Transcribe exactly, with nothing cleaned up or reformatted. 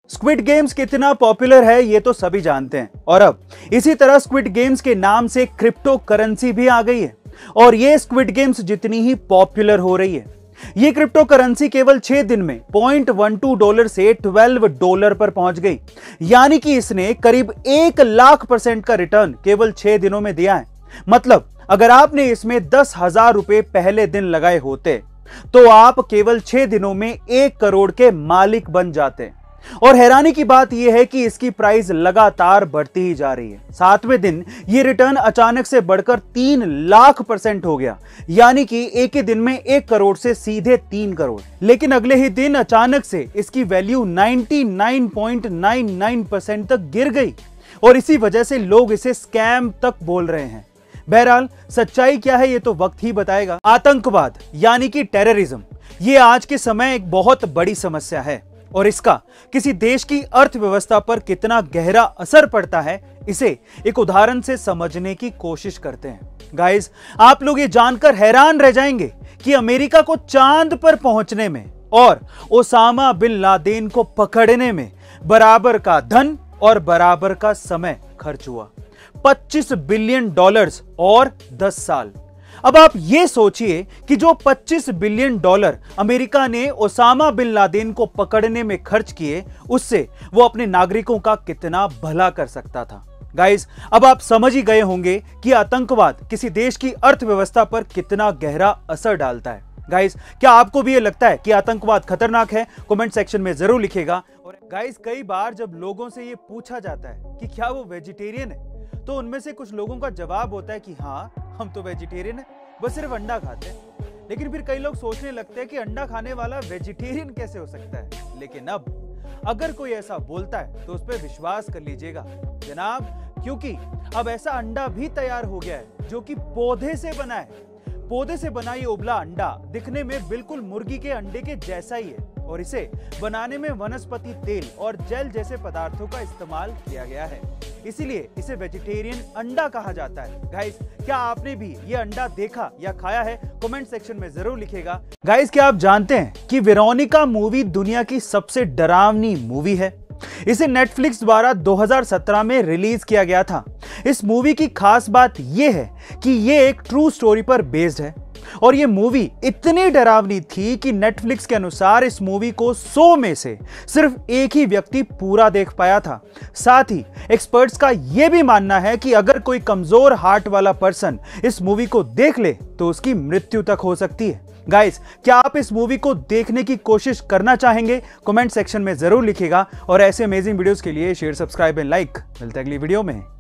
Squid games कितना popular है ये तो सभी जानते हैं, और अब इसी तरह स्क्विड गेम्स के नाम से क्रिप्टो करेंसी भी आ गई है और ये स्क्विड गेम्स जितनी ही पॉपुलर हो रही है, ये क्रिप्टो करेंसी केवल छह दिन में पॉइंट वन टू डॉलर से ट्वेल्व डॉलर पर पहुंच गई। यानी कि इसने करीब एक लाख परसेंट का रिटर्न केवल छह दिनों में दिया है। मतलब अगर आपने इसमें दस हजार रुपए पहले दिन लगाए होते तो आप केवल छह दिनों में एक करोड़ के मालिक बन जाते। और हैरानी की बात यह है कि इसकी प्राइस लगातार बढ़ती ही जा रही है। सातवें दिन ये रिटर्न अचानक से बढ़कर तीन लाख परसेंट हो गया, यानी कि एक ही दिन में एक करोड़ से सीधे तीन करोड़। लेकिन अगले ही दिन अचानक से इसकी वैल्यू निन्यानवे पॉइंट नाइन नाइन परसेंट तक गिर गई और इसी वजह से लोग इसे स्कैम तक बोल रहे हैं। बहरहाल सच्चाई क्या है ये तो वक्त ही बताएगा। आतंकवाद यानी कि टेररिज्म, ये आज के समय एक बहुत बड़ी समस्या है और इसका किसी देश की अर्थव्यवस्था पर कितना गहरा असर पड़ता है इसे एक उदाहरण से समझने की कोशिश करते हैं। गाइस, आप लोग ये जानकर हैरान रह जाएंगे कि अमेरिका को चांद पर पहुंचने में और ओसामा बिन लादेन को पकड़ने में बराबर का धन और बराबर का समय खर्च हुआ, पच्चीस बिलियन डॉलर्स और दस साल। अब आप ये सोचिए कि जो पच्चीस बिलियन डॉलर अमेरिका ने ओसामा बिन लादेन को पकड़ने में खर्च किए, उससे वो अपने नागरिकों का कितना भला कर सकता था। गाइस, अब आप समझ ही गए होंगे कि आतंकवाद किसी देश की अर्थव्यवस्था पर कितना गहरा असर डालता है। गाइस, क्या आपको भी ये लगता है कि आतंकवाद खतरनाक है? कमेंट सेक्शन में जरूर लिखिएगा। और गाइस, कई बार जब लोगों से ये पूछा जाता है कि क्या वो वेजिटेरियन है, तो उनमें से कुछ लोगों का जवाब होता है कि हाँ, हम तो वेजिटेरियन है, बस सिर्फ अंडा खाते हैं। लेकिन फिर कई लोग सोचने लगते हैं कि अंडा खाने वाला वेजिटेरियन कैसे हो सकता है। लेकिन अब अगर कोई ऐसा बोलता है तो उस पर विश्वास कर लीजिएगा जनाब, क्योंकि अब ऐसा अंडा भी तैयार हो गया है जो कि पौधे से बना है। पौधे से बना ये उबला अंडा दिखने में बिल्कुल मुर्गी के अंडे के जैसा ही है और इसे बनाने में वनस्पति तेल और जेल जैसे पदार्थों का इस्तेमाल किया गया है, इसीलिए इसे वेजिटेरियन अंडा कहा जाता है। गाइस, क्या आपने भी ये अंडा देखा या खाया है? कमेंट सेक्शन में जरूर लिखिएगा। गाइस, क्या आप जानते हैं कि वेरोनिका मूवी दुनिया की सबसे डरावनी मूवी है? इसे नेटफ्लिक्स द्वारा दो हज़ार सत्रह में रिलीज किया गया था। इस मूवी की खास बात यह है कि यह एक ट्रू स्टोरी पर बेस्ड है और यह मूवी इतनी डरावनी थी कि नेटफ्लिक्स के अनुसार इस मूवी को सौ में से सिर्फ एक ही व्यक्ति पूरा देख पाया था। साथ ही एक्सपर्ट्स का यह भी मानना है कि अगर कोई कमजोर हार्ट वाला पर्सन इस मूवी को देख ले तो उसकी मृत्यु तक हो सकती है। गाइस, क्या आप इस मूवी को देखने की कोशिश करना चाहेंगे? कमेंट सेक्शन में जरूर लिखिएगा और ऐसे अमेजिंग वीडियोस के लिए शेयर, सब्सक्राइब एंड लाइक। मिलते हैं अगली वीडियो में।